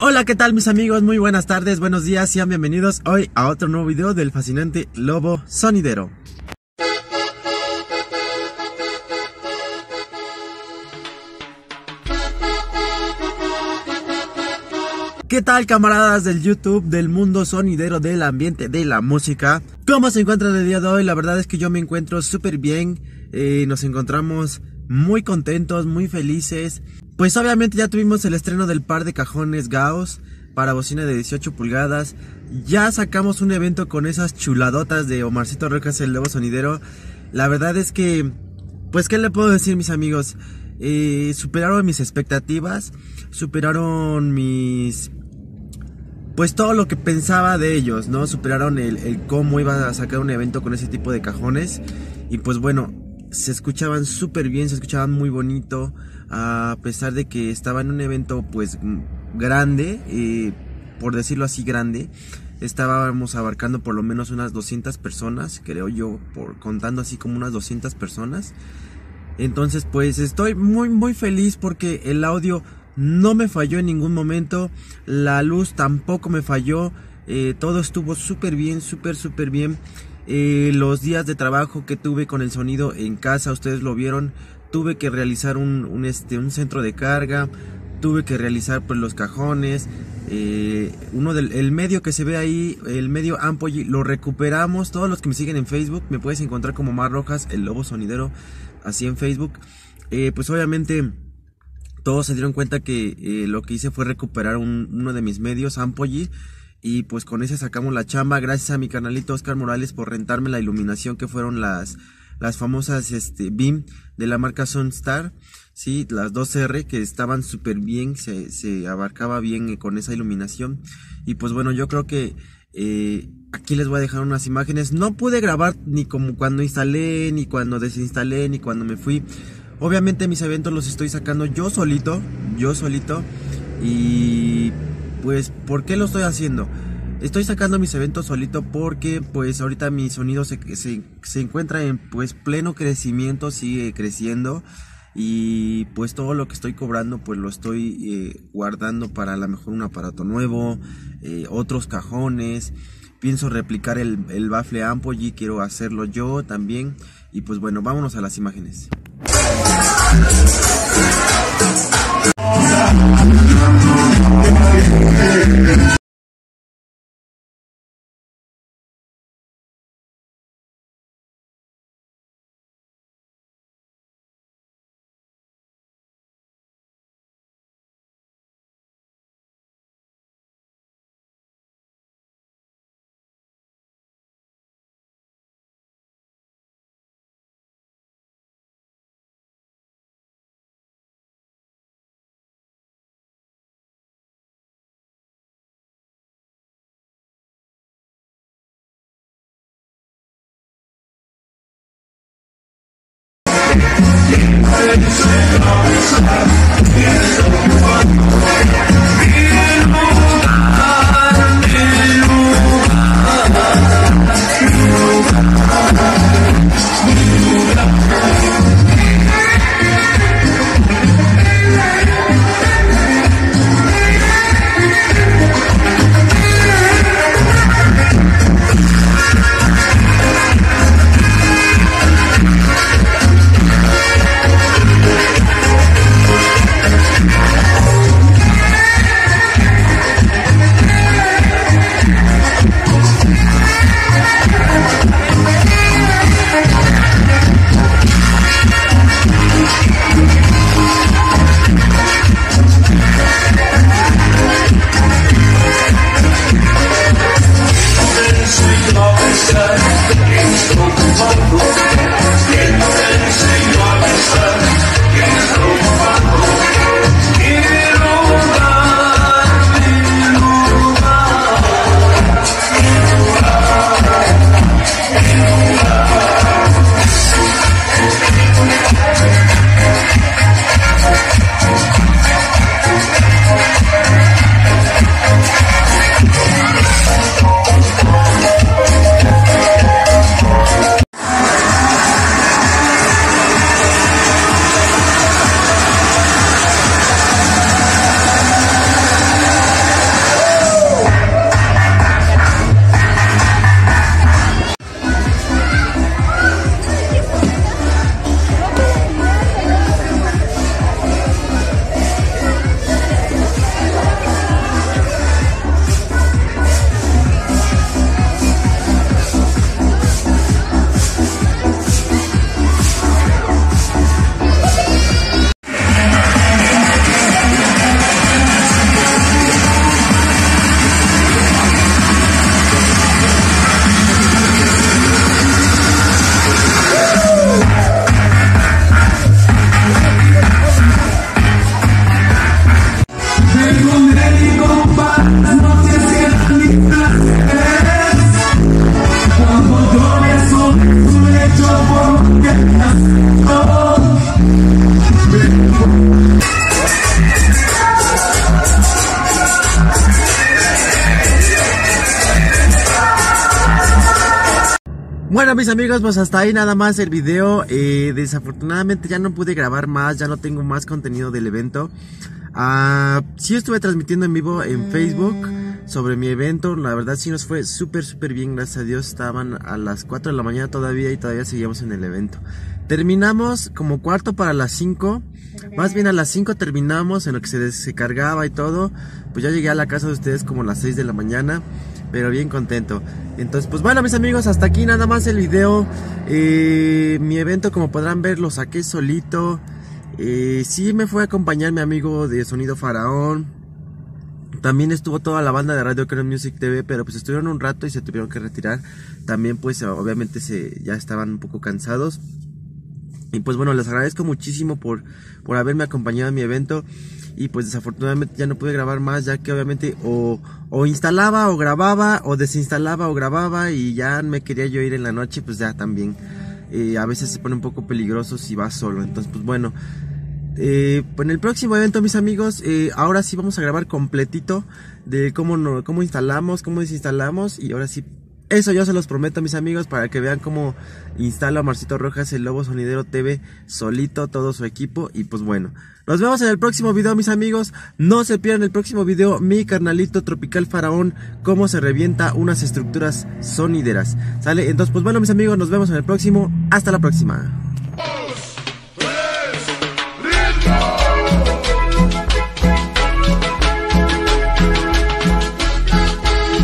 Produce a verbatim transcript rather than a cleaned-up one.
Hola, ¿qué tal mis amigos? Muy buenas tardes, buenos días, sean bienvenidos hoy a otro nuevo video del fascinante Lobo Sonidero. ¿Qué tal, camaradas del YouTube, del mundo sonidero, del ambiente, de la música? ¿Cómo se encuentran el día de hoy? La verdad es que yo me encuentro súper bien, eh, nos encontramos muy contentos, muy felices. Pues obviamente ya tuvimos el estreno del par de cajones Gauss para bocina de dieciocho pulgadas. Ya sacamos un evento con esas chuladotas de Omarcito Rojas, el Lobo Sonidero. La verdad es que, pues qué le puedo decir, mis amigos, eh, superaron mis expectativas, superaron mis... pues todo lo que pensaba de ellos, ¿no? Superaron el, el cómo iba a sacar un evento con ese tipo de cajones. Y pues bueno, se escuchaban súper bien, se escuchaban muy bonito. A pesar de que estaba en un evento pues grande, eh, por decirlo así grande. Estábamos abarcando por lo menos unas doscientas personas, creo yo, por contando así como unas doscientas personas. Entonces pues estoy muy muy feliz porque el audio no me falló en ningún momento, la luz tampoco me falló, eh, todo estuvo súper bien, súper súper bien. Eh, los días de trabajo que tuve con el sonido en casa, ustedes lo vieron, tuve que realizar un, un, este, un centro de carga, tuve que realizar pues los cajones, eh, uno del el medio que se ve ahí, el medio Ampoy, lo recuperamos. Todos los que me siguen en Facebook, me puedes encontrar como Mar Rojas, el Lobo Sonidero, así en Facebook. Eh, pues obviamente todos se dieron cuenta que eh, lo que hice fue recuperar un, uno de mis medios, Ampoy, y pues con ese sacamos la chamba. Gracias a mi canalito Oscar Morales por rentarme la iluminación que fueron las, las famosas este, Beam de la marca Sunstar, sí, las dos R, que estaban súper bien, se, se abarcaba bien eh, con esa iluminación. Y pues bueno, yo creo que eh, aquí les voy a dejar unas imágenes. No pude grabar ni como cuando instalé, ni cuando desinstalé, ni cuando me fui. Obviamente mis eventos los estoy sacando yo solito, yo solito. Y pues, ¿por qué lo estoy haciendo? Estoy sacando mis eventos solito porque pues ahorita mi sonido se, se, se encuentra en pues pleno crecimiento, sigue creciendo. Y pues todo lo que estoy cobrando pues lo estoy eh, guardando para a lo mejor un aparato nuevo, eh, otros cajones. Pienso replicar el, el Baffle Ampoy, quiero hacerlo yo también. Y pues bueno, vámonos a las imágenes. Bueno, mis amigos, pues hasta ahí nada más el video. eh, Desafortunadamente ya no pude grabar más, ya no tengo más contenido del evento. uh, Sí estuve transmitiendo en vivo en Facebook sobre mi evento. La verdad sí nos fue súper súper bien, gracias a Dios. Estaban a las cuatro de la mañana todavía y todavía seguíamos en el evento. Terminamos como cuarto para las cinco. Más bien a las cinco terminamos, en lo que se, se cargaba y todo. Pues ya llegué a la casa de ustedes como a las seis de la mañana, pero bien contento. Entonces pues bueno, mis amigos, hasta aquí nada más el video. eh, Mi evento, como podrán ver, lo saqué solito. eh, Sí me fue a acompañar mi amigo de Sonido Faraón. También estuvo toda la banda de Radio Crown Music T V, pero pues estuvieron un rato y se tuvieron que retirar. También pues obviamente se, ya estaban un poco cansados. Y pues bueno, les agradezco muchísimo por, por haberme acompañado en mi evento. Y pues desafortunadamente ya no pude grabar más, ya que obviamente o, o instalaba o grababa, o desinstalaba o grababa, y ya me quería yo ir en la noche, pues ya también. Eh, a veces se pone un poco peligroso si vas solo. Entonces pues bueno, eh, en el próximo evento, mis amigos, eh, ahora sí vamos a grabar completito de cómo, no, cómo instalamos, cómo desinstalamos. Y ahora sí, eso yo se los prometo, mis amigos, para que vean cómo instala Omarcito Rojas, el Lobo Sonidero T V, solito, todo su equipo. Y pues bueno, nos vemos en el próximo video, mis amigos. No se pierdan el próximo video, mi carnalito Tropical Faraón, cómo se revienta unas estructuras sonideras. ¿Sale? Entonces pues bueno, mis amigos, nos vemos en el próximo. Hasta la próxima.